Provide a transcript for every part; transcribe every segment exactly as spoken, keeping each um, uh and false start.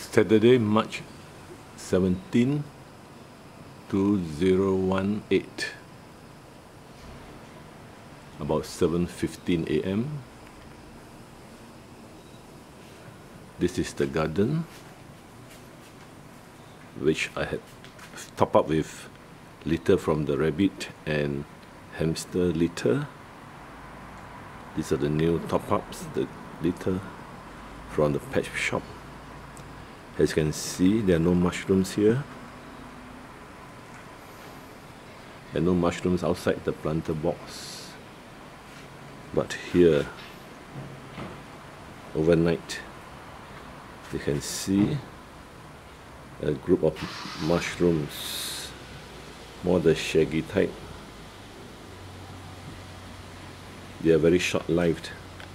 Saturday, March seventeenth, two thousand eighteen, about seven fifteen a m This is the garden, which I had topped up with litter from the rabbit and hamster litter. These are the new top-ups, the litter from the pet shop. As you can see, there are no mushrooms here. There are no mushrooms outside the planter box. But here, overnight, you can see a group of mushrooms, more the shaggy type. They are very short-lived.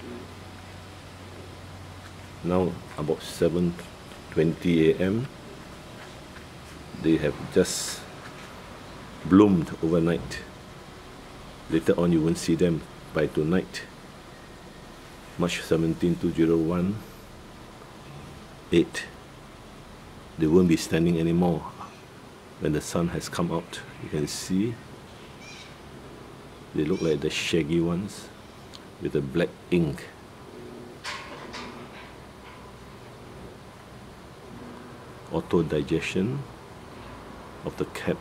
Now about seven twenty a m they have just bloomed overnight. Later on you won't see them by tonight. March seventeenth, two thousand eighteen. They won't be standing anymore when the sun has come out. You can see they look like the shaggy ones with the black ink. Auto digestion of the cap,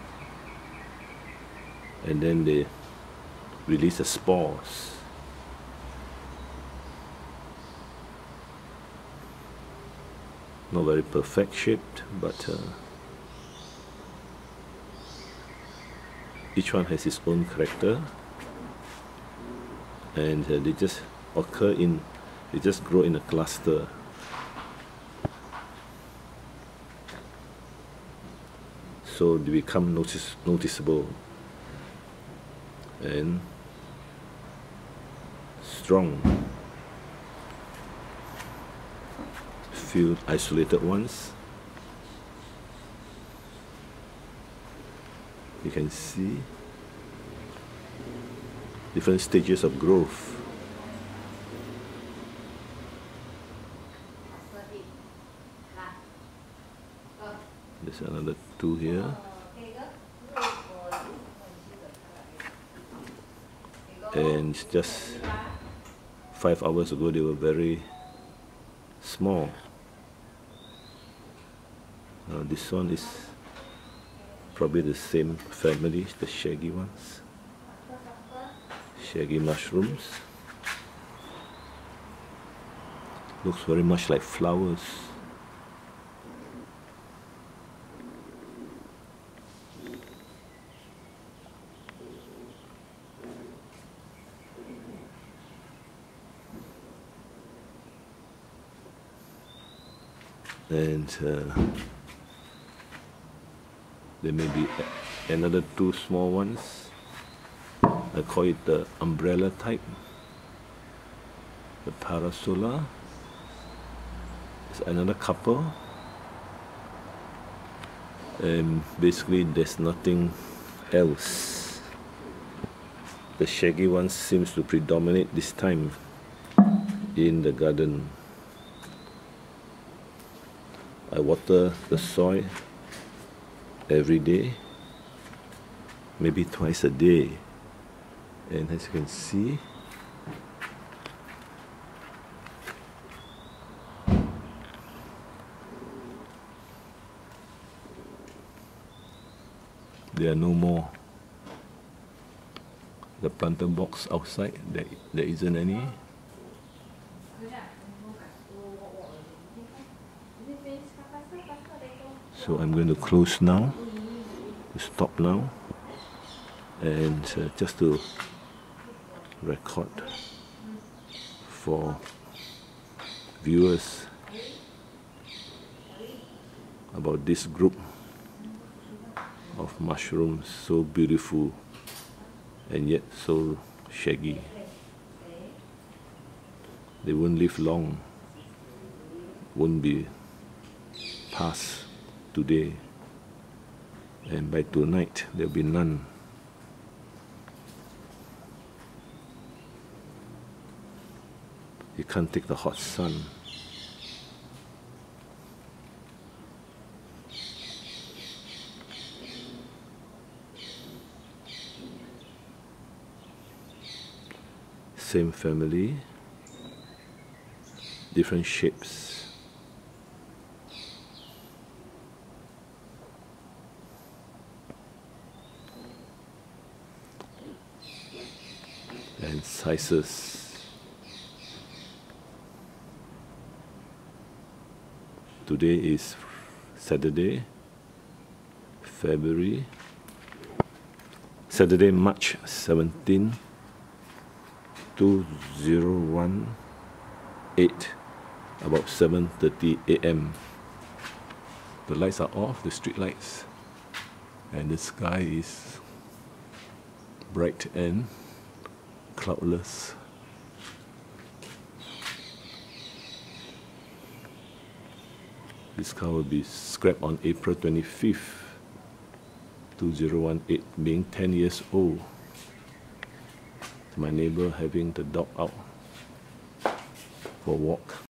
and then they release the spores. Not very perfect shaped, but uh, each one has its own character, and uh, they just occur in, they just grow in a cluster. So they become notice, noticeable and strong. Few isolated ones. You can see different stages of growth. There's another two here. And just five hours ago they were very small. Uh, this one is probably the same family, the shaggy ones. Shaggy mushrooms. Looks very much like flowers. And uh, there may be another two small ones. I call it the umbrella type, the parasola. It's another couple, and basically there's nothing else. The shaggy one seems to predominate this time in the garden. I water the soil every day, maybe twice a day, and as you can see, there are no more. The planter box outside, there, there isn't any. So I'm going to close now, to stop now, and uh, just to record for viewers about this group of mushrooms, so beautiful and yet so shaggy. They won't live long, won't be past today, and by tonight there'll be none. You can't take the hot sun. same family, different shapes. And sizes. Today is Saturday, February, Saturday, March seventeenth, two thousand eighteen, about seven thirty A M The lights are off, the street lights, and the sky is bright and cloudless. This car will be scrapped on April twenty-fifth, two thousand eighteen, being ten years old. My neighbor having the dog out for a walk.